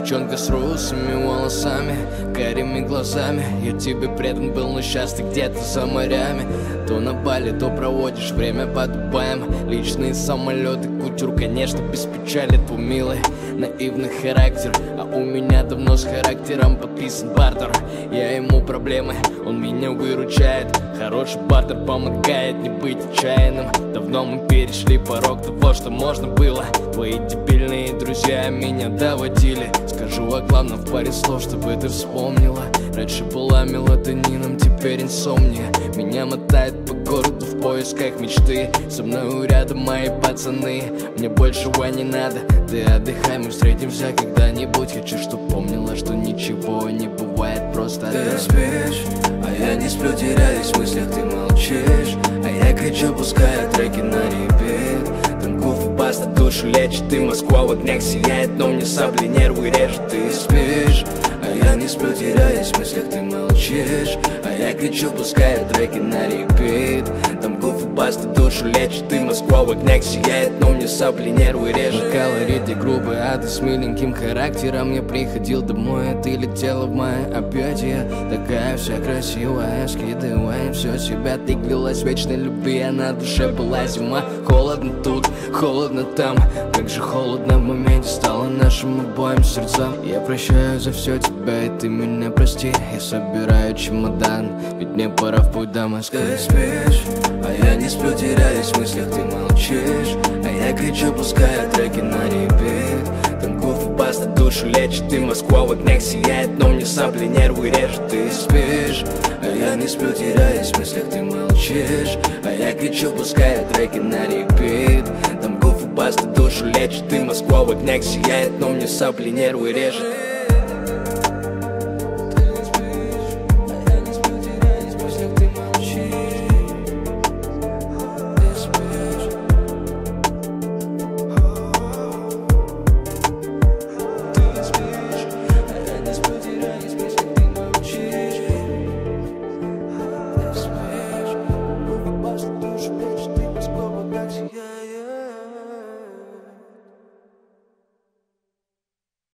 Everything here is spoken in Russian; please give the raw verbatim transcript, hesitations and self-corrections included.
девчонка с русыми волосами, карими глазами. Я тебе предан был, но сейчас ты где-то за морями. То на Бали, то проводишь время под Дубаем. Личные самолеты, кутюр, конечно, без печали. Твой милый, наивный характер, а у меня давно с характером подписан бартер. Я ему проблемы, он меня выручает. Хороший бартер помогает не быть отчаянным. Давно мы перешли порог того, что можно было. Твои дебильные друзья меня доводили. Скажу о главном в паре слов, чтобы ты вспомнила. Раньше была мелатонином, теперь инсомния. Меня мотает по городу в поисках мечты. Со мной рядом мои пацаны, мне большего не надо. Ты отдыхай, мы встретимся когда-нибудь. Хочу, чтоб помнила, что ничего не бывает просто. Ты да. спишь, а я не сплю, теряюсь в мыслях, ты молчишь. А я кричу, пуская треки на репит. Там гуф, баста, душу лечит. Ты Москва в огнях сияет, но мне сабли нервы режет. Ты спишь, а я не сплю, теряюсь в мыслях, ты молчишь. А я кричу, пуская треки на репит. Там гуф, баста, душу лечит. Ты Москва в огнях сияет, но мне сабли нервы режет. Колорит и грубый, а ты с миленьким характером. Я приходил домой, а ты летела в мои объятия. Такая вся красивая, скидывая все себя. Ты клялась вечной любви, а на душе была зима. Холодно тут, холодно там. Как же холодно в моменте стало нашим обоим сердцам. Я прощаю за все тебя, и ты меня прости. Я собираю чемодан, ведь мне пора в путь до Москвы. Ты спишь, а я не сплю, теряюсь в мыслях, ты молчишь. А я кричу, пуская треки на репит. Там гуф, баста, душу лечит. Ты Москва в огнях сияет, но мне сабли нервы режет. Ты спишь, а я не сплю, теряюсь в мыслях, ты молчишь. А я кричу, пуская треки на репит. Там гуф, баста, душу лечит. Ты Москва в огнях сияет, но мне сабли нервы режет.